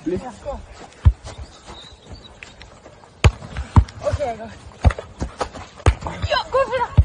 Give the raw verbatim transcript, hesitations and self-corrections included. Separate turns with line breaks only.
Let's go. Okay, I go. Yo, go for that.